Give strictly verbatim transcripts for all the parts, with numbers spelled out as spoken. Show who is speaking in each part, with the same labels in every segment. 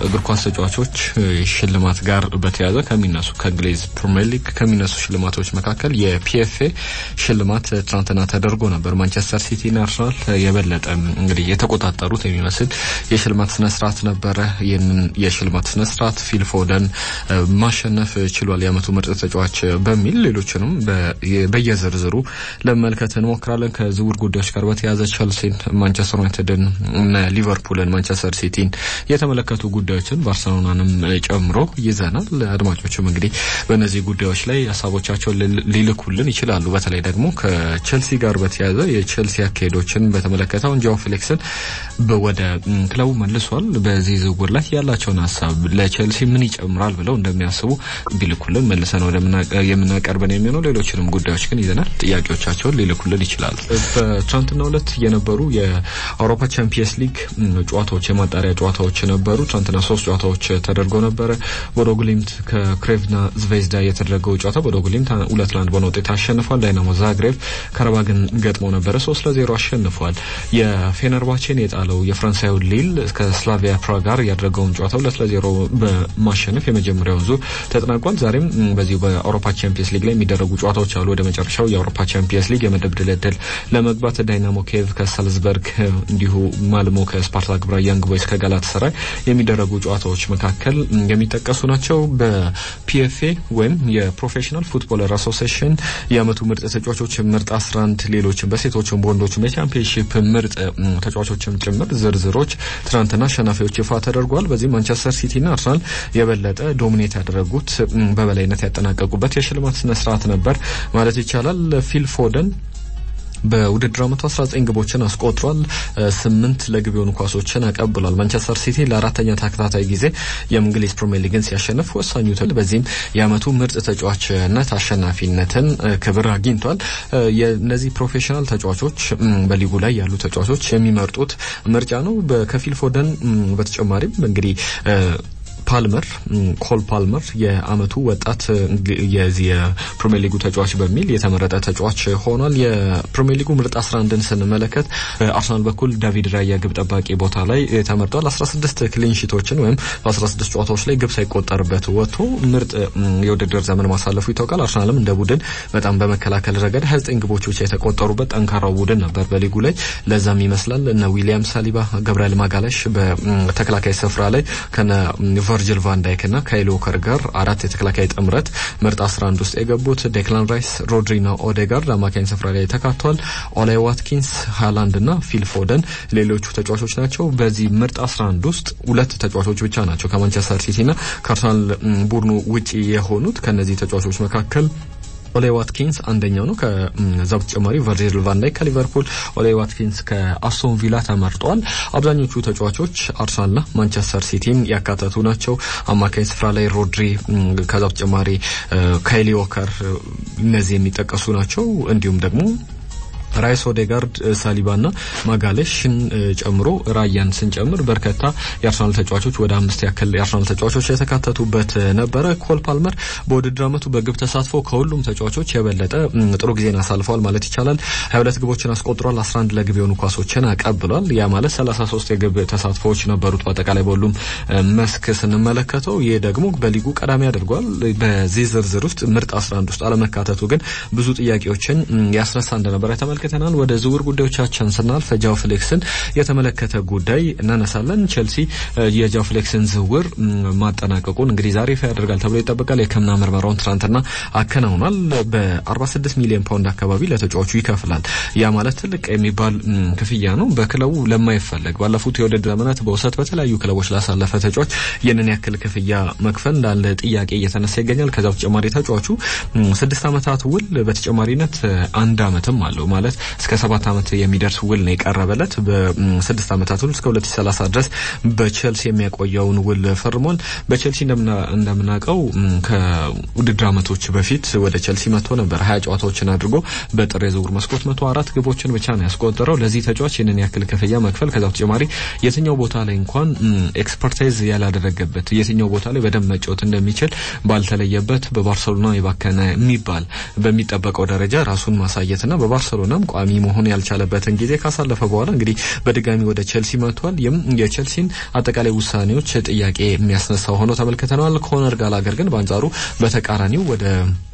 Speaker 1: እግር ኳስ ተጫዋቾች ሽልማት ጋር በተያያዘ ከሚነሱ ከእንግሊዝ ፕሪሚየር ሊግ ከሚነሱ ሽልማቶች መካከል የፒኤፍኤ ሽልማት ትናንትና ተደርጎ ነበር። ማንቸስተር ሲቲ እና አርሰናል የበለጠ እንግዲህ የተቆጣጠሩት የሚመስል የሽልማት ስነ ስርዓት ነበረ። ይህንን የሽልማት ስነ ስርዓት ፊል ፎደን ማሸነፍ ችሏል የዓመቱ ምርጥ ተጫዋች በሚል ሌሎችንም በየዝርዝሩ ለመመልከት እንሞክራለን። ከዝውውር ጉዳዮች ጋር በተያያዘ ቸልሲን፣ ማንቸስተር ዩናይትድን እና ሊቨርፑልን፣ ማንቸስተር ሲቲን የተመለከቱ ጉዳዮችን ባርሰሎናንም ጨምሮ ይዘናል። አድማጮችም እንግዲህ በእነዚህ ጉዳዮች ላይ ሀሳቦቻቸውን ሊልኩልን ይችላሉ። በተለይ ደግሞ ከቸልሲ ጋር በተያያዘ የቸልሲ አካሄዶችን በተመለከተ ጆao ፌሊክስን ወደ ክለቡ መልሷል። በዚህ ዝውውር ላይ ያላቸውን ሀሳብ ለቸልሲ ምን ይጨምራል ብለው እንደሚያስቡ ቢልኩልን መልሰን ወደ የምናቀርበን የሚሆነው ሌሎችንም ጉዳዮች ግን ይዘናል። ጥያቄዎቻቸውን ሊልኩልን ይችላሉ። በትናንትናው ዕለት የነበሩ የአውሮፓ ቻምፒየንስ ሊግ ጨዋታዎች የማጣሪያ ጨዋታዎች ነበሩ። ትናንትና ሶስት ጨዋታዎች ተደርገው ነበር። ቦዶግሊምት ከክሬቭና ዝቬዝዳ የተደረገው ጨዋታ ቦዶግሊምት ሁለት ለአንድ በሆነ ውጤት አሸንፏል። ዳይናሞ ዛግሬቭ ካራባግን ገጥሞ ነበር ሶስት ለዜሮ አሸንፏል። የፌነርባቼን የጣለው የፍራንሳዩ ሊል እስከ ስላቪያ ፕራግ ጋር ያደረገውን ጨዋታ ሁለት ለዜሮ በማሸነፍ የመጀመሪያው ዙር ተጠናቋል። ዛሬም በዚህ በአውሮፓ ቻምፒየንስ ሊግ ላይ የሚደረጉ ጨዋታዎች አሉ። ወደ መጨረሻው የአውሮፓ ቻምፒየንስ ሊግ የምድብ ድልድል ለመግባት ዳይናሞ ኬቭ ከሳልዝበርግ እንዲሁ ማልሞ ከስፓርታክ ብራ፣ ያንግ ቦይስ ከጋላታሳራይ የሚደረጉ ጨዋታዎች መካከል የሚጠቀሱ ናቸው። በፒኤፍኤ ወይም የፕሮፌሽናል ፉትቦለር አሶሲዬሽን የዓመቱ ምርጥ ተጫዋቾች ምርጥ አስራ አንድ ሌሎችም በሴቶችም በወንዶችም የቻምፒየንሺፕ ምርጥ ተጫዋቾችም ጭምር ዝርዝሮች ትናንትና አሸናፊዎች ይፋ ተደርጓል። በዚህ ማንቸስተር ሲቲ እና አርሰናል የበለጠ ዶሚኔት ያደረጉት በበላይነት ያጠናቀቁበት የሽልማት ስነ ስርዓት ነበር ማለት ይቻላል። ፊል ፎደን በውድድር ዓመቱ አስራ ዘጠኝ ግቦችን አስቆጥሯል። ስምንት ለግብ የሆኑ ኳሶችን አቀብሏል። ማንቸስተር ሲቲ ለአራተኛ ተከታታይ ጊዜ የእንግሊዝ ፕሪሚየር ሊግን ሲያሸንፍ ወሳኙ ተል በዚህም የዓመቱ ምርጥ ተጫዋችነት አሸናፊነትን ክብር አግኝቷል። የነዚህ ፕሮፌሽናል ተጫዋቾች በሊጉ ላይ ያሉ ተጫዋቾች የሚመርጡት ምርጫ ነው። በከፊል ፎደን በተጨማሪም እንግዲህ ፓልመር ኮል ፓልመር የዓመቱ ወጣት የዚህ የፕሪሚየር ሊጉ ተጫዋች በሚል የተመረጠ ተጫዋች ሆኗል። የፕሪሚየር ሊጉ ምርጥ አስራ አንድን ስንመለከት በአርሰናል በኩል ዳቪድ ራያ ግብ ጠባቂ ቦታ ላይ ተመርጧል። አስራ ስድስት ክሊን ሺቶችን ወይም በአስራ ስድስት ጨዋታዎች ላይ ግብ ሳይቆጠርበት ወጥቶ ምርጥ የውድድር ዘመን ማሳለፉ ይታወቃል። አርሰናልም እንደ ቡድን በጣም በመከላከል ረገድ ሃያ ዘጠኝ ግቦች ብቻ የተቆጠሩበት ጠንካራው ቡድን ነበር በሊጉ ላይ። ለዛም ይመስላል እነ ዊሊያም ሳሊባ፣ ገብርኤል ማጋለሽ በተከላካይ ስፍራ ላይ ከነ ቨርጂል ቫን ዳይክ እና ካይል ዎከር ጋር አራት የተከላካይ ጥምረት ምርጥ አስራ አንድ ውስጥ የገቡት ዴክላን ራይስ፣ ሮድሪና ኦዴጋርድ አማካኝ ስፍራ ላይ ተካተዋል። ኦላይ ዋትኪንስ፣ ሃላንድ እና ፊል ፎደን ሌሎቹ ተጫዋቾች ናቸው። በዚህ ምርጥ አስራ አንድ ውስጥ ሁለት ተጫዋቾች ብቻ ናቸው ከማንቸስተር ሲቲ እና ከአርሰናል ቡድኑ ውጪ የሆኑት። ከነዚህ ተጫዋቾች መካከል ኦላይ ዋትኪንስ አንደኛው ነው። ከዛ በተጨማሪ ቨርጂል ቫን ዳይክ ከሊቨርፑል፣ ኦላይ ዋትኪንስ ከአስቶን ቪላ ተመርጧል። አብዛኞቹ ተጫዋቾች አርሰናልና ማንቸስተር ሲቲን ያካተቱ ናቸው። አማካኝ ስፍራ ላይ ሮድሪ፣ ከዛ በተጨማሪ ካይል ዎከር እነዚህ የሚጠቀሱ ናቸው። እንዲሁም ደግሞ ራይስ፣ ኦዴጋርድ፣ ሳሊባና ማጋሌሽን ጨምሮ ራያን ስንጨምር በርካታ የአርሰናል ተጫዋቾች ወደ አምስት ያክል የአርሰናል ተጫዋቾች የተካተቱበት ነበረ። ኮል ፓልመር በውድድር ዓመቱ በግብ ተሳትፎ ከሁሉም ተጫዋቾች የበለጠ ጥሩ ጊዜን አሳልፏል ማለት ይቻላል። ሀያ ሁለት ግቦችን አስቆጥሯል። አስራ አንድ ለግብ የሆኑ ኳሶችን አቀብሏል። ያ ማለት ሰላሳ ሶስት የግብ ተሳትፎዎች ነበሩት በአጠቃላይ በሁሉም መስክ ስንመለከተው። ይህ ደግሞ በሊጉ ቀዳሚ አድርጓል። በዚህ ዝርዝር ውስጥ ምርጥ አስራ አንድ ውስጥ አለመካተቱ ግን ብዙ ጥያቄዎችን ያስነሳ እንደነበረ ተመልክተናል። ወደ ዝውውር ጉዳዮቻችን ስናልፍ ጃao ፌሊክስን የተመለከተ ጉዳይ እናነሳለን። ቸልሲ የጃao ፌሊክስን ዝውውር ማጠናቀቁን እንግዲህ ዛሬ ይፋ ያደርጋል ተብሎ ይጠበቃል። የሕክምና ምርመራውን ትናንትና አከናውኗል። በአርባ ስድስት ሚሊዮን ፓውንድ አካባቢ ለተጫዋቹ ይከፍላል። ያ ማለት ትልቅ የሚባል ክፍያ ነው። በክለቡ ለማይፈለግ ባለፉት የውድድር ዘመናት በውሰት በተለያዩ ክለቦች ላሳለፈ ተጫዋች የነን ያክል ክፍያ መክፈል እንዳለ ጥያቄ እየተነሳ ይገኛል። ከዛ በተጨማሪ ተጫዋቹ ስድስት ዓመታት ውል በተጨማሪነት አንድ ዓመትም አለው ማለት እስከ ሰባት ዓመት የሚደርስ ውል ነው የቀረበለት። በስድስት ዓመታት ውል እስከ ሁለት ሺህ ሰላሳ ድረስ በቸልሲ የሚያቆየውን ውል ፈርሟል። በቸልሲ እንደምናውቀው ከውድድር ዓመቶች በፊት ወደ ቸልሲ መጥቶ ነበር። ሀያ ጨዋታዎችን አድርጎ በጥር የዝውውር መስኮት መቶ አራት ግቦችን ብቻ ነው ያስቆጠረው። ለዚህ ተጫዋች ይህንን ያክል ክፍያ መክፈል ከዛ በተጨማሪ የትኛው ቦታ ላይ እንኳን ኤክስፐርታይዝ ያላደረገበት የትኛው ቦታ ላይ በደንብ መጫወት እንደሚችል ባልተለየበት በባርሰሎና የባከነ የሚባል በሚጠበቀው ደረጃ ራሱን ማሳየትና በባርሰሎና በኋላም ቋሚ መሆን ያልቻለበትን ጊዜ ካሳለፈ በኋላ እንግዲህ በድጋሚ ወደ ቼልሲ መጥቷል። የቼልሲን አጠቃላይ ውሳኔዎች ጥያቄ የሚያስነሳው ሆኖ ተመልክተናል። ኮነር ጋላገር ግን በአንጻሩ በተቃራኒው ወደ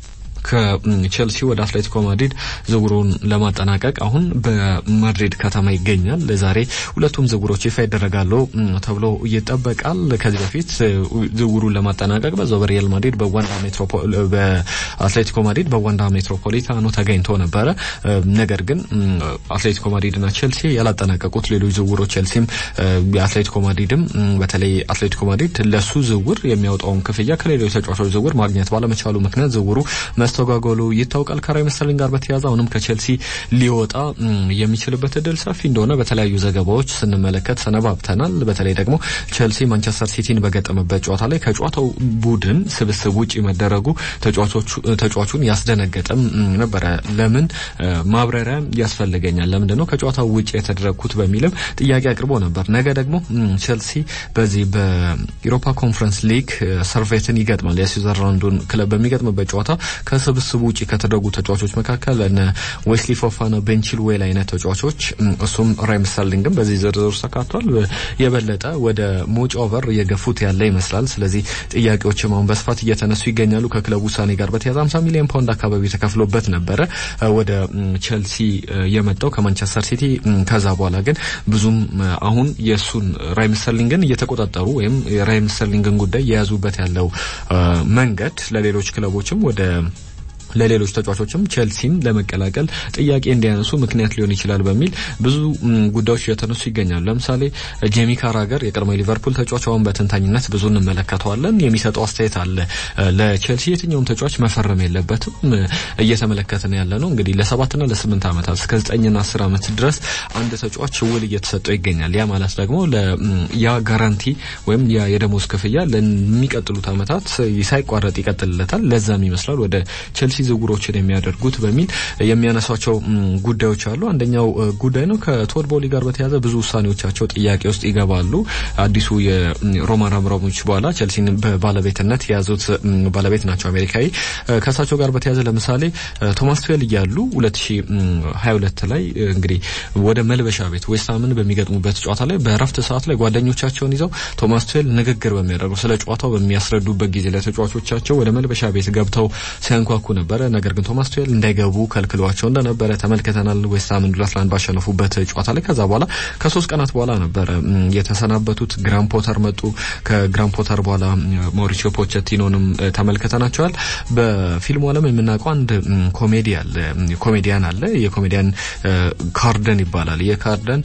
Speaker 1: ከቼልሲ ወደ አትሌቲኮ ማድሪድ ዝውውሩን ለማጠናቀቅ አሁን በማድሪድ ከተማ ይገኛል። ለዛሬ ሁለቱም ዝውውሮች ይፋ ይደረጋሉ ተብሎ ይጠበቃል። ከዚህ በፊት ዝውውሩን ለማጠናቀቅ በዛው በሪያል ማድሪድ በዋንዳ ሜትሮፖል በአትሌቲኮ ማድሪድ በዋንዳ ሜትሮፖሊታኖ ተገኝቶ ነበረ። ነገር ግን አትሌቲኮ ማድሪድና ቼልሲ ያላጠናቀቁት ሌሎች ዝውውሮች ቼልሲም የአትሌቲኮ ማድሪድም በተለይ አትሌቲኮ ማድሪድ ለሱ ዝውውር የሚያወጣውን ክፍያ ከሌሎች ተጫዋቾች ዝውውር ማግኘት ባለመቻሉ ምክንያት ዝውውሩ መስተጓጎሉ ይታወቃል። ከራሂም ስተርሊንግ ጋር በተያያዘ አሁንም ከቼልሲ ሊወጣ የሚችልበት እድል ሰፊ እንደሆነ በተለያዩ ዘገባዎች ስንመለከት ሰነባብተናል። በተለይ ደግሞ ቼልሲ ማንቸስተር ሲቲን በገጠመበት ጨዋታ ላይ ከጨዋታው ቡድን ስብስብ ውጪ መደረጉ ተጫዋቾቹ ተጫዋቹን ያስደነገጠም ነበረ። ለምን ማብራሪያ ያስፈልገኛል፣ ለምንድነው ከጨዋታው ውጪ የተደረኩት በሚልም ጥያቄ አቅርቦ ነበር። ነገ ደግሞ ቼልሲ በዚህ በዩሮፓ ኮንፈረንስ ሊግ ሰርቬትን ይገጥማል። የስዊዘርላንዱን ክለብ በሚገጥምበት ጨዋታ ከስብስቡ ውጪ ከተደረጉ ተጫዋቾች መካከል እነ ዌስሊ ፎፋና ቤን ቺልዌል አይነት ተጫዋቾች እሱም ራሂም ስተርሊንግም በዚህ ዝርዝር ተካቷል። የበለጠ ወደ ሞጭ ኦቨር የገፉት ያለ ይመስላል። ስለዚህ ጥያቄዎችም አሁን በስፋት እየተነሱ ይገኛሉ። ከክለቡ ውሳኔ ጋር በተያያዘ ሃምሳ ሚሊዮን ፓውንድ አካባቢ ተከፍሎበት ነበረ ወደ ቼልሲ የመጣው ከማንቸስተር ሲቲ። ከዛ በኋላ ግን ብዙም አሁን የሱን ራሂም ስተርሊንግን እየተቆጣጠሩ ወይም ራሂም ስተርሊንግን ጉዳይ የያዙበት ያለው መንገድ ለሌሎች ክለቦችም ወደ ለሌሎች ተጫዋቾችም ቼልሲን ለመቀላቀል ጥያቄ እንዲያነሱ ምክንያት ሊሆን ይችላል በሚል ብዙ ጉዳዮች የተነሱ ይገኛሉ። ለምሳሌ ጄሚ ካራገር የቀድሞ ሊቨርፑል ተጫዋች አሁን በተንታኝነት ብዙ እንመለከተዋለን። የሚሰጠው አስተያየት አለ። ለቼልሲ የትኛውም ተጫዋች መፈረም የለበትም እየተመለከተን ያለ ነው። እንግዲህ ለሰባት እና ለስምንት አመታት እስከ ዘጠኝ እና አስር አመት ድረስ አንድ ተጫዋች ውል እየተሰጠው ይገኛል። ያ ማለት ደግሞ ያ ጋራንቲ ወይም ያ የደሞዝ ክፍያ ለሚቀጥሉት አመታት ሳይቋረጥ ይቀጥልለታል። ለዛም ይመስላል ወደ ቼልሲ ዝውውሮችን የሚያደርጉት በሚል የሚያነሷቸው ጉዳዮች አሉ። አንደኛው ጉዳይ ነው ከቶድ ቦሊ ጋር በተያያዘ ብዙ ውሳኔዎቻቸው ጥያቄ ውስጥ ይገባሉ። አዲሱ የሮማን አብራሞቪች በኋላ ቼልሲን በባለቤትነት የያዙት ባለቤት ናቸው አሜሪካዊ። ከሳቸው ጋር በተያያዘ ለምሳሌ ቶማስ ቱዌል እያሉ ሁለት ሺህ ሃያ ሁለት ላይ እንግዲህ ወደ መልበሻ ቤት ዌስትሃምን በሚገጥሙበት ጨዋታ ላይ በረፍት ሰዓት ላይ ጓደኞቻቸውን ይዘው ቶማስ ቱዌል ንግግር በሚያደርጉ ስለ ጨዋታው በሚያስረዱበት ጊዜ ለተጫዋቾቻቸው ወደ መልበሻ ቤት ገብተው ሲያንኳኩ ነበር። ነገር ግን ቶማስ ቱዌል እንዳይገቡ ከልክሏቸው እንደነበረ ተመልክተናል። ዌስትሃምን ሁለት ለአንድ ባሸነፉበት ጨዋታ ላይ ከዛ በኋላ ከሶስት ቀናት በኋላ ነበር የተሰናበቱት። ግራም ፖተር መጡ። ከግራም ፖተር በኋላ ማውሪሲዮ ፖቼቲኖንም ተመልክተናቸዋል። በፊልሙ ዓለም የምናውቀው አንድ ኮሜዲ አለ ኮሜዲያን አለ የኮሜዲያን ካርደን ይባላል። የካርደን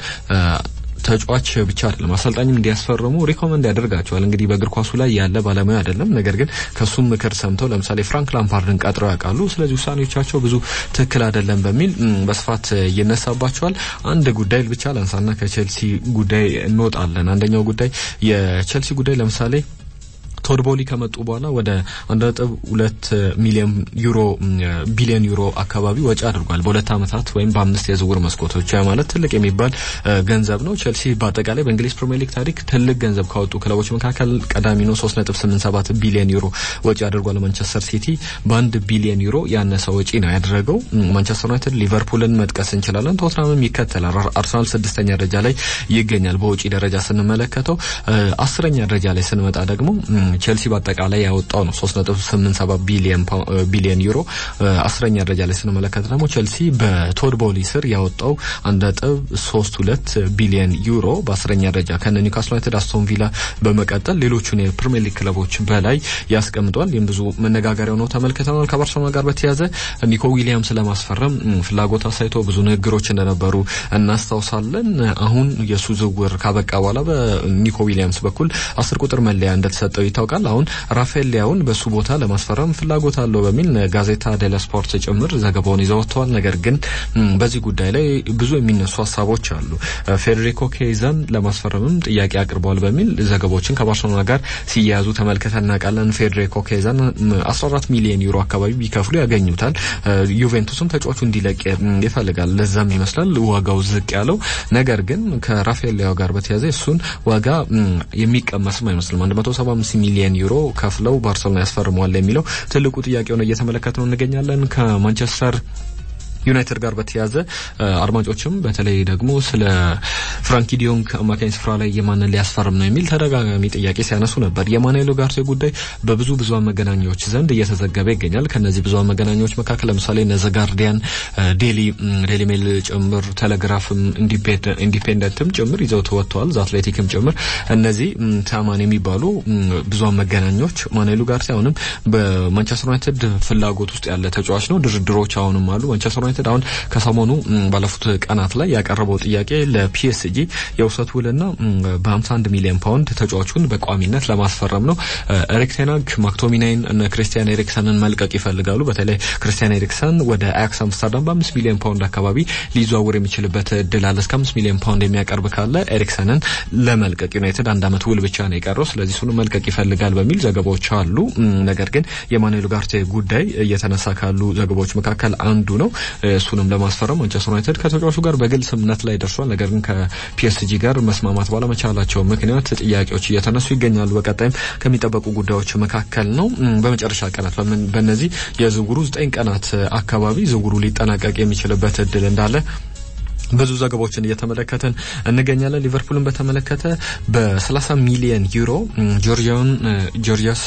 Speaker 1: ተጫዋች ብቻ አይደለም አሰልጣኝም እንዲያስፈርሙ ሪኮመንድ ያደርጋቸዋል። እንግዲህ በእግር ኳሱ ላይ ያለ ባለሙያ አይደለም፣ ነገር ግን ከሱም ምክር ሰምተው ለምሳሌ ፍራንክ ላምፓርድን ቀጥረው ያውቃሉ። ስለዚህ ውሳኔዎቻቸው ብዙ ትክክል አይደለም በሚል በስፋት ይነሳባቸዋል። አንድ ጉዳይ ብቻ ላንሳና ከቼልሲ ጉዳይ እንወጣለን። አንደኛው ጉዳይ የቼልሲ ጉዳይ ለምሳሌ ቶድ ቦሊ ከመጡ በኋላ ወደ አንድ ነጥብ ሁለት ሚሊዮን ዩሮ ቢሊዮን ዩሮ አካባቢ ወጪ አድርጓል በሁለት አመታት ወይም በአምስት የዝውውር መስኮቶች። ያ ማለት ትልቅ የሚባል ገንዘብ ነው። ቼልሲ በአጠቃላይ በእንግሊዝ ፕሪሚየር ሊግ ታሪክ ትልቅ ገንዘብ ካወጡ ክለቦች መካከል ቀዳሚ ነው። ሶስት ነጥብ ስምንት ሰባት ቢሊዮን ዩሮ ወጪ አድርጓል። ማንቸስተር ሲቲ በአንድ ቢሊዮን ዩሮ ያነሰ ወጪ ነው ያደረገው። ማንቸስተር ዩናይትድ ሊቨርፑልን መጥቀስ እንችላለን። ቶትናምም ይከተላል። አርሰናል ስድስተኛ ደረጃ ላይ ይገኛል በወጪ ደረጃ ስንመለከተው። አስረኛ ደረጃ ላይ ስንመጣ ደግሞ ቼልሲ በአጠቃላይ ያወጣው ነው ሶስት ነጥብ ስምንት ሰባት ቢሊዮን ቢሊዮን ዩሮ። አስረኛ ደረጃ ላይ ስንመለከት ደግሞ ቼልሲ በቶድ ቦሊ ስር ያወጣው አንድ ነጥብ ሶስት ሁለት ቢሊዮን ዩሮ በአስረኛ ደረጃ ከነ ኒውካስል ዩናይትድ፣ አስቶን ቪላ በመቀጠል ሌሎቹን የፕሪሚየር ሊግ ክለቦች በላይ ያስቀምጧል። ይህም ብዙ መነጋገሪያ ነው ተመልክተናል። ከባርሴሎና ጋር በተያያዘ ኒኮ ዊሊያምስ ለማስፈረም ፍላጎት አሳይቶ ብዙ ንግግሮች እንደነበሩ እናስታውሳለን። አሁን የሱ ዝውውር ካበቃ በኋላ በኒኮ ዊሊያምስ በኩል አስር ቁጥር መለያ እንደተሰጠው ይታወቃል። አሁን ራፋኤል ሊያውን በሱ ቦታ ለማስፈረም ፍላጎት አለው በሚል ጋዜጣ ዴላ ስፖርት ጭምር ዘገባውን ይዘው ወጥተዋል። ነገር ግን በዚህ ጉዳይ ላይ ብዙ የሚነሱ ሀሳቦች አሉ። ፌዴሪኮ ኬይዛን ለማስፈረምም ጥያቄ አቅርበዋል በሚል ዘገባዎችን ከባርሴሎና ጋር ሲያያዙ ተመልክተን እናውቃለን። ፌዴሪኮ ኬይዛን አስራ አራት ሚሊዮን ዩሮ አካባቢ ቢከፍሉ ያገኙታል። ዩቬንቱስም ተጫዋቹ እንዲለቅ ይፈልጋል። ለዛም ይመስላል ዋጋው ዝቅ ያለው። ነገር ግን ከራፋኤል ሊያው ጋር በተያያዘ እሱን ዋጋ የሚቀመስም አይመስልም። አንድ መቶ ሰባ አምስት ሚሊዮን ዩሮ ከፍለው ባርሴሎና ያስፈርመዋል የሚለው ትልቁ ጥያቄው ነው እየተመለከትነው እንገኛለን። ከማንቸስተር ዩናይትድ ጋር በተያዘ አድማጮችም በተለይ ደግሞ ስለ ፍራንኪ ዲዮንግ አማካኝ ስፍራ ላይ የማንን ሊያስፈርም ነው የሚል ተደጋጋሚ ጥያቄ ሲያነሱ ነበር። የማኑኤል ኡጋርቴ ጉዳይ በብዙ ብዙሃን መገናኛዎች ዘንድ እየተዘገበ ይገኛል። ከነዚህ ብዙሃን መገናኛዎች መካከል ለምሳሌ ዘ ጋርዲያን፣ ዴሊ ዴሊ ሜል ጭምር፣ ቴሌግራፍም ኢንዲፔንደንትም ጭምር ይዘው ተወጥተዋል፣ ዘ አትሌቲክም ጭምር። እነዚህ ታማኝ የሚባሉ ብዙሃን መገናኛዎች ማኑኤል ኡጋርቴ አሁንም በማንቸስተር ዩናይትድ ፍላጎት ውስጥ ያለ ተጫዋች ነው፣ ድርድሮች አሁንም አሉ። ማንቸስተር ዩናይትድ አሁን ከሰሞኑ ባለፉት ቀናት ላይ ያቀረበው ጥያቄ ለፒኤስጂ የውሰት ውልና በ51 ሚሊዮን ፓውንድ ተጫዋቹን በቋሚነት ለማስፈረም ነው። ኤሪክ ቴን ሃግ ማክቶሚናይን እና ክሪስቲያን ኤሪክሰንን መልቀቅ ይፈልጋሉ። በተለይ ክሪስቲያን ኤሪክሰን ወደ አያክስ አምስተርዳም በ5 ሚሊዮን ፓውንድ አካባቢ ሊዘዋወር የሚችልበት እድል አለ። እስከ አምስት ሚሊዮን ፓውንድ የሚያቀርብ ካለ ኤሪክሰንን ለመልቀቅ ዩናይትድ አንድ አመት ውል ብቻ ነው የቀረው፣ ስለዚህ እሱን መልቀቅ ይፈልጋል በሚል ዘገባዎች አሉ። ነገር ግን የማኑኤል ኡጋርቴ ጉዳይ እየተነሳ ካሉ ዘገባዎች መካከል አንዱ ነው። እሱንም ለማስፈረም ማንቸስተር ዩናይትድ ከተጫዋቹ ጋር በግል ስምምነት ላይ ደርሷል። ነገር ግን ከፒኤስጂ ጋር መስማማት ባለመቻላቸው ምክንያት ጥያቄዎች እየተነሱ ይገኛሉ። በቀጣይም ከሚጠበቁ ጉዳዮች መካከል ነው። በመጨረሻ ቀናት በእነዚህ የዝውውሩ ዘጠኝ ቀናት አካባቢ ዝውውሩ ሊጠናቀቅ የሚችልበት እድል እንዳለ ብዙ ዘገባዎችን እየተመለከተን እንገኛለን። ሊቨርፑልን በተመለከተ በ30 ሚሊዮን ዩሮ ጆርጂያን ጆርጂያስ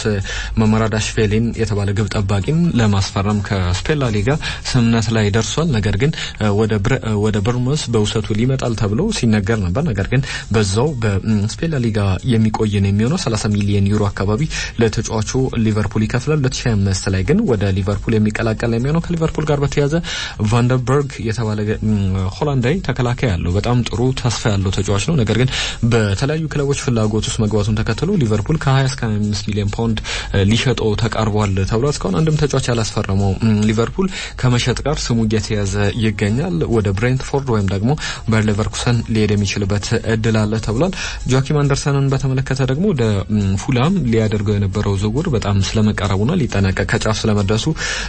Speaker 1: መመራዳሽቬሊን የተባለ ግብ ጠባቂን ለማስፈረም ከስፔን ላ ሊጋ ስምምነት ላይ ደርሷል። ነገር ግን ወደ ወደ በርንማውዝ በውሰቱ ሊመጣል ተብሎ ሲነገር ነበር። ነገር ግን በዛው በስፔን ላ ሊጋ የሚቆይ ነው የሚሆነው። ሰላሳ ሚሊዮን ዩሮ አካባቢ ለተጫዋቹ ሊቨርፑል ይከፍላል። ሁለት ሺህ አምስት ላይ ግን ወደ ሊቨርፑል የሚቀላቀል ነው የሚሆነው። ከሊቨርፑል ጋር በተያያዘ ቫንደርበርግ የተባለ ሆላንድ ተከላካይ ያለው በጣም ጥሩ ተስፋ ያለው ተጫዋች ነው። ነገር ግን በተለያዩ ክለቦች ፍላጎት ውስጥ መግባቱን ተከትሎ ሊቨርፑል ከ20 እስከ አምስት ሚሊዮን ፓውንድ ሊሸጠው ተቃርቧል ተብሏል። እስካሁን አንድም ተጫዋች ያላስፈረመው ሊቨርፑል ከመሸጥ ጋር ስሙ እየተያዘ ይገኛል። ወደ ብሬንትፎርድ ወይም ደግሞ ባየር ሌቨርኩሰን ሊሄድ የሚችልበት እድል አለ ተብሏል። ጆኪም አንደርሰንን በተመለከተ ደግሞ ወደ ፉላም ሊያደርገው የነበረው ዝውውር በጣም ስለመቃረቡና ሊጠናቀቅ ከጫፍ ስለመድረሱ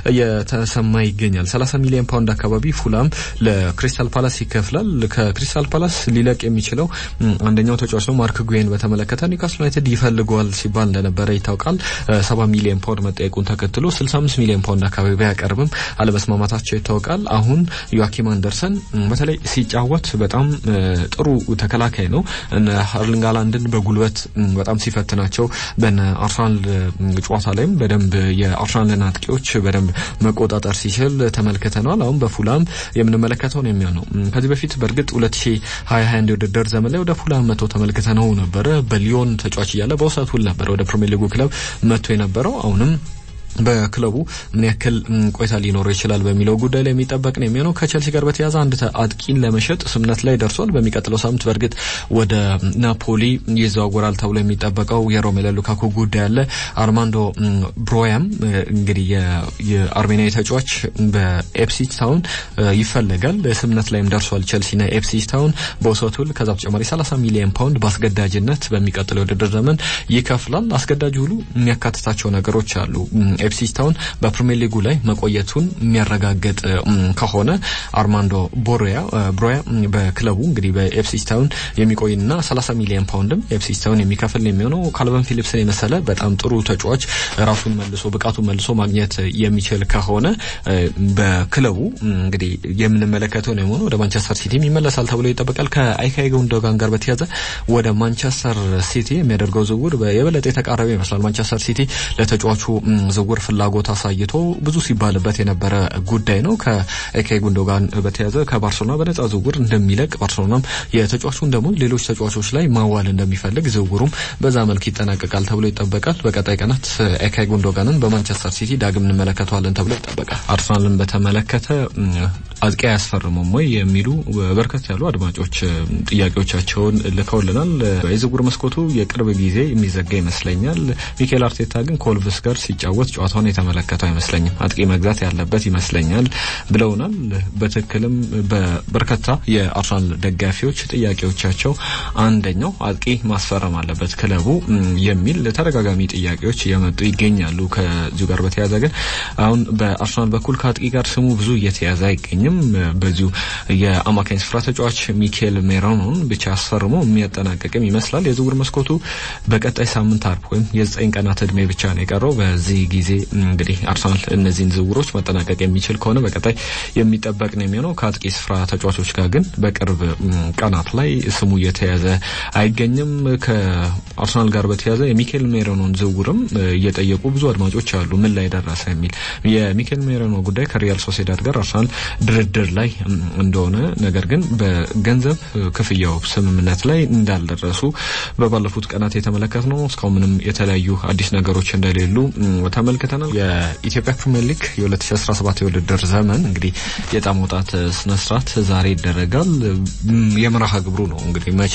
Speaker 1: እየተሰማ ይገኛል። ሰላሳ ሚሊዮን ፓውንድ አካባቢ ፉላም ለክሪስታል ፓላስ ይከፍላል። ከክሪስታል ፓላስ ሊለቅ የሚችለው አንደኛው ተጫዋች ነው። ማርክ ጉዌን በተመለከተ ኒውካስል ዩናይትድ ይፈልገዋል ሲባል እንደነበረ ይታወቃል። ሰባ ሚሊዮን ፓውንድ መጠየቁን ተከትሎ ስልሳ አምስት ሚሊዮን ፓውንድ አካባቢ ቢያቀርብም አለመስማማታቸው ይታወቃል። አሁን ዮአኪም አንደርሰን በተለይ ሲጫወት በጣም ጥሩ ተከላካይ ነው። እነ ሃርሊንግ ሃላንድን በጉልበት በጣም ሲፈትናቸው በነ አርሰናል ጨዋታ ላይም በደንብ የአርሰናልን አጥቂዎች በደንብ መቆጣጠር ሲችል ተመልክተናል። አሁን በፉላም የምንመለከተው ነው የሚሆነው። ከዚህ በፊት በርግጥ ሁለት ሺህ ሃያ አንድ የውድድር ዘመን ላይ ወደ ፉላም መቶ ተመልክተነው ነበር። በሊዮን ተጫዋች እያለ በውሰት ውል ነበር ወደ ፕሪሚየር ሊጉ ክለብ መቶ የነበረው። አሁንም በክለቡ ምን ያክል ቆይታ ሊኖረው ይችላል በሚለው ጉዳይ ላይ የሚጠበቅ ነው የሚሆነው። ከቼልሲ ጋር በተያያዘ አንድ አጥቂን ለመሸጥ ስምምነት ላይ ደርሷል። በሚቀጥለው ሳምንት በርግጥ ወደ ናፖሊ ይዘዋወራል ተብሎ የሚጠበቀው የሮሜሉ ሉካኩ ጉዳይ አለ። አርማንዶ ብሮያም እንግዲህ የአርሜኒያዊ ተጫዋች በኤፕስዊች ታውን ይፈልጋል። ስምምነት ላይም ደርሷል ቼልሲና ኤፕስዊች ታውን በውሰቱል። ከዛ በተጨማሪ ሰላሳ ሚሊዮን ፓውንድ በአስገዳጅነት በሚቀጥለው የውድድር ዘመን ይከፍላል። አስገዳጅ ሁሉ የሚያካትታቸው ነገሮች አሉ። ኤፕስዊች ታውን በፕሪሚየር ሊጉ ላይ መቆየቱን የሚያረጋግጥ ከሆነ አርማንዶ ቦሮያ ብሮያ በክለቡ እንግዲህ በኤፕስዊች ታውን የሚቆይና ሰላሳ ሚሊዮን ፓውንድም ኤፕስዊች ታውን የሚከፍል ነው የሚሆነው። ካልቨን ፊሊፕስን የመሰለ በጣም ጥሩ ተጫዋች ራሱን መልሶ ብቃቱን መልሶ ማግኘት የሚችል ከሆነ በክለቡ እንግዲህ የምንመለከተው ነው የሚሆነው። ወደ ማንቸስተር ሲቲ ይመለሳል ተብሎ ይጠበቃል። ከአይካይ ጉንዶጋን ጋር በተያያዘ ወደ ማንቸስተር ሲቲ የሚያደርገው ዝውውር የበለጠ የተቃረበ ይመስላል። ማንቸስተር ሲቲ ለተጫዋቹ ዝውውር ፍላጎት አሳይቶ ብዙ ሲባልበት የነበረ ጉዳይ ነው። ከኤኬ ጉንዶጋን በተያያዘ ከባርሴሎና በነጻ ዝውውር እንደሚለቅ ባርሴሎናም የተጫዋቹን ደግሞ ሌሎች ተጫዋቾች ላይ ማዋል እንደሚፈልግ ዝውውሩም በዛ መልኩ ይጠናቀቃል ተብሎ ይጠበቃል። በቀጣይ ቀናት ኤኬ ጉንዶጋንን በማንቸስተር ሲቲ ዳግም እንመለከተዋለን ተብሎ ይጠበቃል። አርሰናልን በተመለከተ አጥቂ ያስፈርመም ወይ የሚሉ በርከት ያሉ አድማጮች ጥያቄዎቻቸውን ልከውልናል። የዝውውር መስኮቱ የቅርብ ጊዜ የሚዘጋ ይመስለኛል። ሚኬል አርቴታ ግን ኮልቭስ ጋር ሲጫወት ጨዋታውን የተመለከተው አይመስለኝም፣ አጥቂ መግዛት ያለበት ይመስለኛል ብለውናል። በትክክልም በበርካታ የአርሰናል ደጋፊዎች ጥያቄዎቻቸው አንደኛው አጥቂ ማስፈረም አለበት ክለቡ የሚል ተደጋጋሚ ጥያቄዎች እየመጡ ይገኛሉ። ከዚሁ ጋር በተያያዘ ግን አሁን በአርሰናል በኩል ከአጥቂ ጋር ስሙ ብዙ እየተያዘ አይገኝም። አይገኝም። በዚሁ የአማካኝ ስፍራ ተጫዋች ሚኬል ሜሮኖን ብቻ አስፈርሞ የሚያጠናቀቅም ይመስላል። የዝውውር መስኮቱ በቀጣይ ሳምንት አርብ ወይም የዘጠኝ ቀናት እድሜ ብቻ ነው የቀረው። በዚህ ጊዜ እንግዲህ አርሰናል እነዚህን ዝውውሮች ማጠናቀቅ የሚችል ከሆነ በቀጣይ የሚጠበቅ ነው የሚሆነው። ከአጥቂ ስፍራ ተጫዋቾች ጋር ግን በቅርብ ቀናት ላይ ስሙ እየተያዘ አይገኝም። ከአርሰናል ጋር በተያያዘ የሚኬል ሜሮኖን ዝውውርም እየጠየቁ ብዙ አድማጮች አሉ ምን ላይ ደረሰ የሚል። የሚኬል ሜሮኖ ጉዳይ ከሪያል ሶሲዳድ ጋር አርሰናል ድርድር ላይ እንደሆነ ነገር ግን በገንዘብ ክፍያው ስምምነት ላይ እንዳልደረሱ በባለፉት ቀናት የተመለከትነው እስካሁን ምንም የተለያዩ አዲስ ነገሮች እንደሌሉ ተመልክተናል። የኢትዮጵያ ፕሪሚየር ሊግ የ2017 የውድድር ዘመን እንግዲህ የዕጣ ማውጣት ስነ ስርዓት ዛሬ ይደረጋል። የመርሃ ግብሩ ነው እንግዲህ መቼ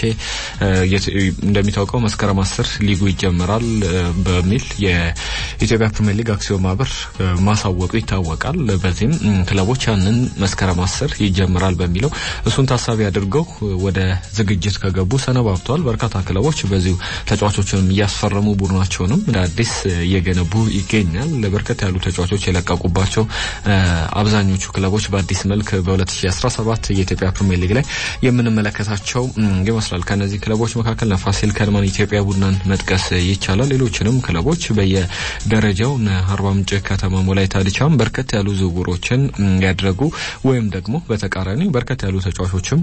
Speaker 1: እንደሚታወቀው መስከረም አስር ሊጉ ይጀምራል በሚል የኢትዮጵያ ፕሪሚየር ሊግ አክሲዮን ማህበር ማሳወቁ ይታወቃል። በዚህም ክለቦች ያንን መስከረም አስር ይጀምራል በሚለው እሱን ታሳቢ አድርገው ወደ ዝግጅት ከገቡ ሰነባብተዋል። በርካታ ክለቦች በዚሁ ተጫዋቾችንም እያስፈረሙ ቡድናቸውንም እንደ አዲስ እየገነቡ ይገኛል። በርከት ያሉ ተጫዋቾች የለቀቁባቸው አብዛኞቹ ክለቦች በአዲስ መልክ በ2017 የኢትዮጵያ ፕሪሚየር ሊግ ላይ የምንመለከታቸው ይመስላል። ከነዚህ ክለቦች መካከል ፋሲል ከነማን ኢትዮጵያ ቡናን መጥቀስ ይቻላል። ሌሎችንም ክለቦች በየደረጃው አርባ ምንጭ ከተማ፣ ወላይታ ዲቻም በርከት ያሉ ዝውውሮችን ያደረጉ ወይም ደግሞ በተቃራኒ በርከት ያሉ ተጫዋቾችም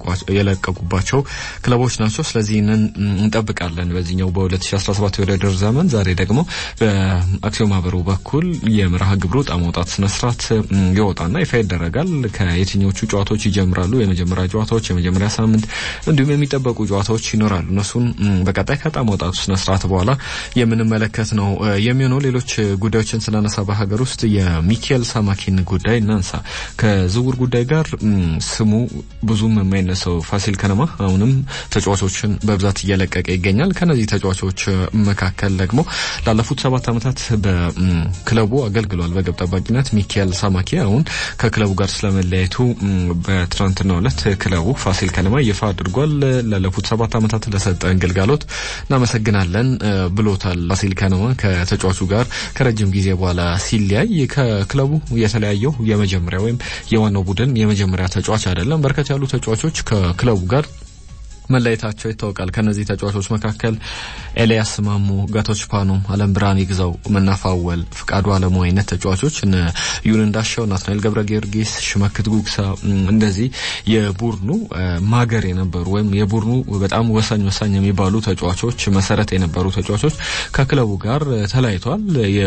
Speaker 1: የለቀቁባቸው ክለቦች ናቸው። ስለዚህ እንጠብቃለን በዚህኛው በ2017 የውድድር ዘመን። ዛሬ ደግሞ በአክሲዮን ማህበሩ በኩል የመርሃ ግብሩ ዕጣ ማውጣት ስነ ስርዓት ይወጣና ይፋ ይደረጋል። ከየትኞቹ ጨዋታዎች ይጀምራሉ፣ የመጀመሪያ ጨዋታዎች፣ የመጀመሪያ ሳምንት እንዲሁም የሚጠበቁ ጨዋታዎች ይኖራሉ። እነሱን በቀጣይ ከዕጣ ማውጣቱ ስነ ስርዓት በኋላ የምንመለከት ነው የሚሆነው። ሌሎች ጉዳዮችን ስናነሳ በሀገር ውስጥ የሚኬል ሳማኪን ጉዳይ እናንሳ። ከዝውውር ጉዳይ ጋር ስሙ ብዙም የማይነሳው ፋሲል ከነማ አሁንም ተጫዋቾችን በብዛት እየለቀቀ ይገኛል። ከነዚህ ተጫዋቾች መካከል ደግሞ ላለፉት ሰባት ዓመታት በክለቡ አገልግሏል በግብ ጠባቂነት ሚኬል ሳማኪ አሁን ከክለቡ ጋር ስለመለያየቱ በትናንትናው ዕለት ክለቡ ፋሲል ከነማ ይፋ አድርጓል። ላለፉት ሰባት ዓመታት ለሰጠን ግልጋሎት እናመሰግናለን ብሎታል። ፋሲል ከነማ ከተጫዋቹ ጋር ከረጅም ጊዜ በኋላ ሲለያይ ከክለቡ የተለያየው የመጀመሪያ ወይም የዋናው ቡድን የመጀመሪያ ተጫዋች አይደለም። በርከት ያሉ ተጫዋቾች ከክለቡ ጋር መለየታቸው ይታወቃል። ከነዚህ ተጫዋቾች መካከል ኤልያስ ማሙ፣ ጋቶች ፓኖ፣ አለም ብርሃን ይግዛው፣ መናፋወል፣ ፍቃዱ አለሙ አይነት ተጫዋቾች እነ ዩን እንዳሻው፣ ናትናኤል ገብረ ጊዮርጊስ፣ ሽመክት ጉግሳ እንደዚህ የቡድኑ ማገር የነበሩ ወይም የቡድኑ በጣም ወሳኝ ወሳኝ የሚባሉ ተጫዋቾች መሰረት የነበሩ ተጫዋቾች ከክለቡ ጋር ተለያይተዋል።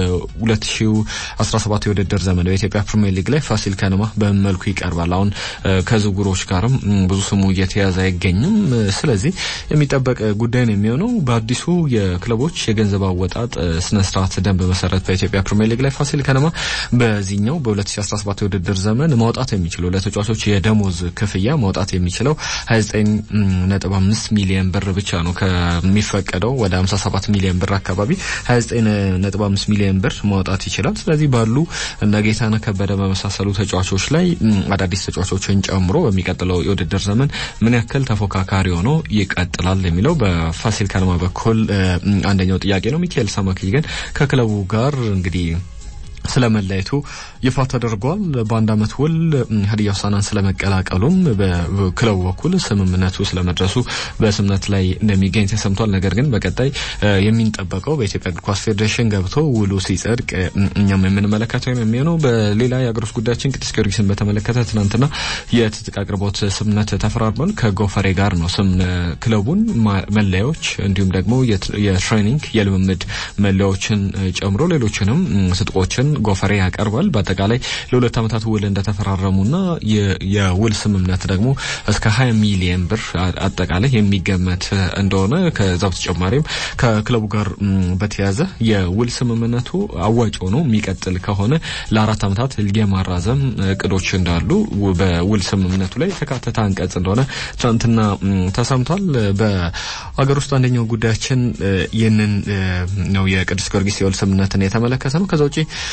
Speaker 1: የ2017 የውድድር ዘመን በኢትዮጵያ ፕሪሚየር ሊግ ላይ ፋሲል ከነማ በመልኩ ይቀርባል። አሁን ከዝውውሮች ጋርም ብዙ ስሙ እየተያዘ አይገኝም። ስለዚህ የሚጠበቅ ጉዳይ ነው የሚሆነው። በአዲሱ የክለቦች የገንዘብ አወጣጥ ስነ ስርዓት ደንብ መሰረት በኢትዮጵያ ፕሪሚየር ሊግ ላይ ፋሲል ከነማ በዚህኛው በ2017 የውድድር ዘመን ማውጣት የሚችለው ለተጫዋቾች የደሞዝ ክፍያ ማውጣት የሚችለው ሀያ ዘጠኝ ነጥብ አምስት ሚሊዮን ብር ብቻ ነው። ከሚፈቀደው ወደ ሃምሳ ሰባት ሚሊዮን ብር አካባቢ ሀያ ዘጠኝ ነጥብ አምስት ሚሊዮን ብር ማውጣት ይችላል። ስለዚህ ባሉ እነ ጌታነህ ከበደ በመሳሰሉ ተጫዋቾች ላይ አዳዲስ ተጫዋቾችን ጨምሮ በሚቀጥለው የውድድር ዘመን ምን ያክል ተፎካካሪ ሆኖ ይቀጥላል የሚለው በፋሲል ከነማ በኩል አንደኛው ጥያቄ ነው። ሚኬል ሳማኪ ግን ከክለቡ ጋር እንግዲህ ስለመለየቱ ይፋ ተደርጓል። በአንድ አመት ውል ሀዲያ ሆሳዕናን ስለመቀላቀሉም በክለቡ በኩል ስምምነቱ ስለመድረሱ በስምምነት ላይ እንደሚገኝ ተሰምቷል። ነገር ግን በቀጣይ የሚንጠበቀው በኢትዮጵያ እግር ኳስ ፌዴሬሽን ገብቶ ውሉ ሲጸድቅ እኛም የምንመለከተው የሚሆነው። በሌላ የአገር ውስጥ ጉዳያችን ቅዱስ ጊዮርጊስን በተመለከተ ትናንትና የትጥቅ አቅርቦት ስምምነት ተፈራርሟል ከጎፈሬ ጋር ነው። ስም ክለቡን መለያዎች እንዲሁም ደግሞ የትሬኒንግ የልምምድ መለያዎችን ጨምሮ ሌሎችንም ስጥቆችን ጎፈሬ ያቀርባል። በአጠቃላይ ለሁለት አመታት ውል እንደተፈራረሙና የውል ስምምነት ደግሞ እስከ ሀያ ሚሊዮን ብር አጠቃላይ የሚገመት እንደሆነ ከዛው ተጨማሪም ከክለቡ ጋር በተያያዘ የውል ስምምነቱ አዋጭ ሆኖ የሚቀጥል ከሆነ ለአራት አመታት የማራዘም እቅዶች እንዳሉ በውል ስምምነቱ ላይ ተካተተ አንቀጽ እንደሆነ ትናንትና ተሰምቷል። በአገር ውስጥ አንደኛው ጉዳያችን ይህንን ነው የቅዱስ ጊዮርጊስ የውል ስምምነትን የተመለከተ ነው። ከዛው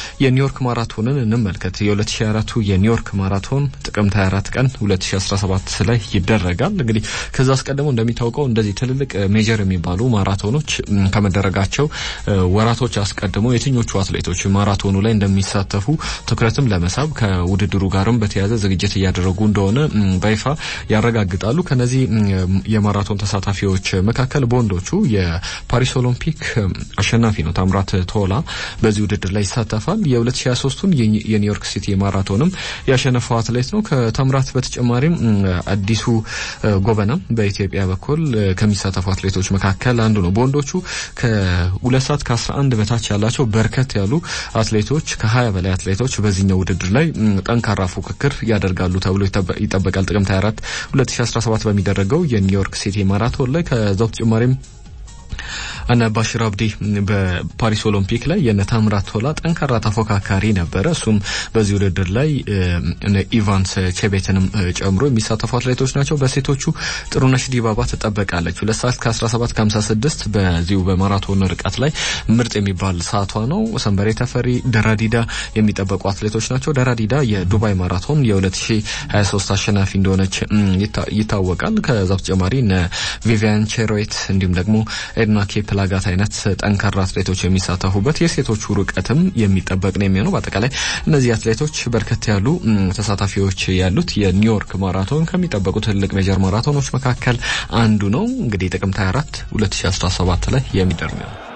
Speaker 1: የኒውዮርክ ማራቶንን እንመልከት። የ2004ቱ የኒውዮርክ ማራቶን ጥቅምት ሃያ አራት ቀን ሁለት ሺህ አስራ ሰባት ላይ ይደረጋል። እንግዲህ ከዛ አስቀድሞ እንደሚታወቀው እንደዚህ ትልልቅ ሜጀር የሚባሉ ማራቶኖች ከመደረጋቸው ወራቶች አስቀድሞ የትኞቹ አትሌቶች ማራቶኑ ላይ እንደሚሳተፉ ትኩረትም ለመሳብ ከውድድሩ ጋርም በተያያዘ ዝግጅት እያደረጉ እንደሆነ በይፋ ያረጋግጣሉ። ከነዚህ የማራቶን ተሳታፊዎች መካከል በወንዶቹ የፓሪስ ኦሎምፒክ አሸናፊ ነው ታምራት ቶላ በዚህ ውድድር ላይ ይሳተፋል። የ2023ቱን የኒውዮርክ ሲቲ ማራቶንም ያሸነፈው አትሌት ነው። ከታምራት በተጨማሪም አዲሱ ጎበና በኢትዮጵያ በኩል ከሚሳተፉ አትሌቶች መካከል አንዱ ነው። በወንዶቹ ከሁለት ሰዓት ከአስራ አንድ በታች ያላቸው በርከት ያሉ አትሌቶች ከሀያ በላይ አትሌቶች በዚህኛው ውድድር ላይ ጠንካራ ፉክክር ያደርጋሉ ተብሎ ይጠበቃል። ጥቅምት ሃያ አራት ሁለት ሺህ አስራ ሰባት በሚደረገው የኒውዮርክ ሲቲ ማራቶን ላይ ከዛው ተጨማሪም አና ባሽር አብዲ በፓሪስ ኦሎምፒክ ላይ የነ ታምራት ቶላ ጠንካራ ተፎካካሪ ነበር። እሱም በዚህ ውድድር ላይ እነ ኢቫንስ ቼቤትንም ጨምሮ የሚሳተፉ አትሌቶች ናቸው። በሴቶቹ ጥሩነሽ ዲባባ ተጠበቃለች። ሁለት ሰዓት ከአስራ ሰባት ከሀምሳ ስድስት በዚሁ በማራቶን ርቀት ላይ ምርጥ የሚባል ሰዓቷ ነው። ሰንበሬ ተፈሪ፣ ደራዲዳ የሚጠበቁ አትሌቶች ናቸው። ደራዲዳ የዱባይ ማራቶን የ2023 አሸናፊ እንደሆነች ይታወቃል። ከዛው ተጨማሪ እነ ቪቪያን ቼሮይት እንዲሁም ደግሞ ኤድና ኬፕላጋት አይነት ጠንካራ አትሌቶች የሚሳተፉበት የሴቶቹ ርቀትም የሚጠበቅ ነው የሚሆነው። በአጠቃላይ እነዚህ አትሌቶች በርከት ያሉ ተሳታፊዎች ያሉት የኒውዮርክ ማራቶን ከሚጠበቁ ትልቅ ሜጀር ማራቶኖች መካከል አንዱ ነው። እንግዲህ ጥቅምት ሃያ አራት ሁለት ሺህ አስራ ሰባት ላይ የሚደረግ ነው።